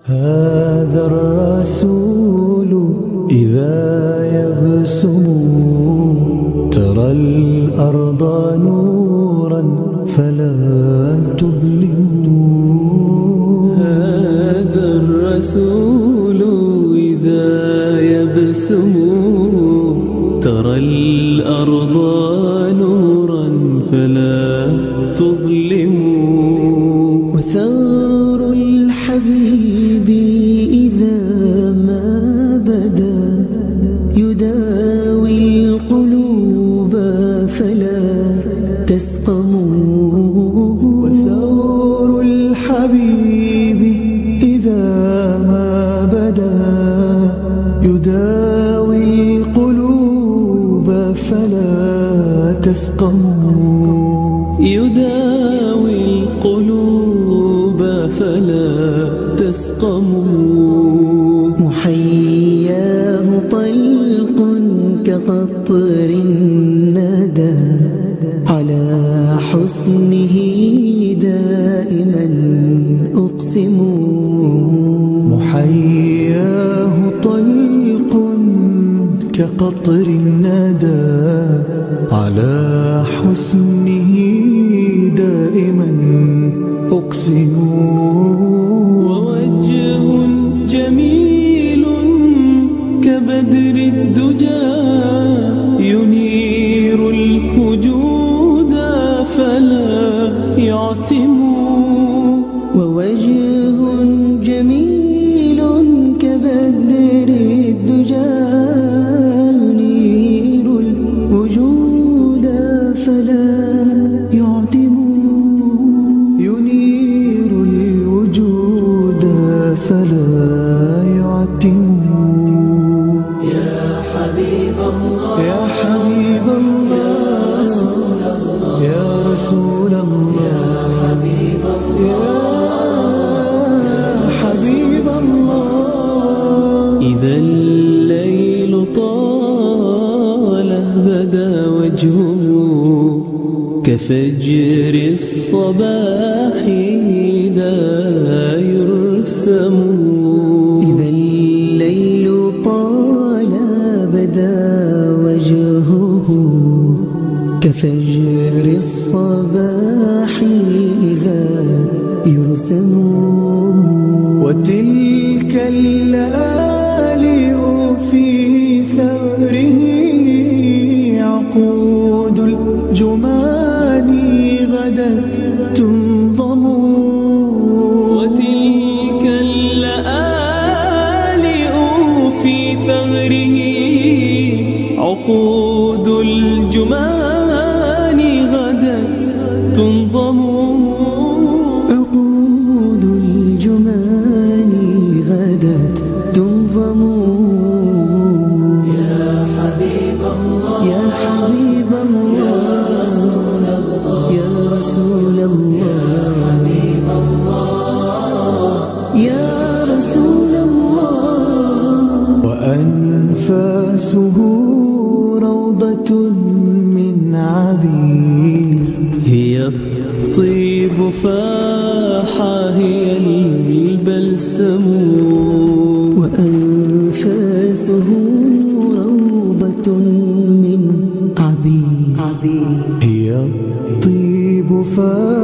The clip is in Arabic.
هذا الرسول إذا يبسم ترى الأرض نورا فلا تظلم. هذا الرسول إذا يبسم ترى الأرض نورا فلا تظلم. وثار الحبيب إذا ما بدا يداوي القلوب فلا تسقم. وثار الحبيب إذا ما بدا يداوي القلوب فلا تسقم. يداوي القلوب فلا تسقم. محياه طلق كقطر الندى على حسنه دائما أقسم. محياه طلق كقطر الندى على حسنه دائما أقسم. ووجه جميل كبدر الدجى ينير الوجود فلا يعتم. ووجه جميل كبدر الدجى ينير الوجود فلا يعتم. ينير الوجود فلا يعتم. يا حبيب الله يا حبيب الله يا رسول الله يا رسول الله يا حبيب الله يا حبيب الله. إذا الليل طال بدا وجهه كفجر الصباح إذا يرسم. إذا الليل طال بدا وجهه كفجر الصباح إذا يرسم. وتلك الليالي في ثغره عقود الجمان غدت تنظم. وتلك اللآلئ في ثغره عقود الجمان غدت تنظم. عقود الجمان غدت تنظم. يا حبيب الله يا حبيب الله يا رسول الله يا رسول الله يا حبيب الله يا رسول الله. وأنفاسه روضة من عبير هي الطيب فاحا هي البلسم. وأنفاسه روضة من عبير هي الطيب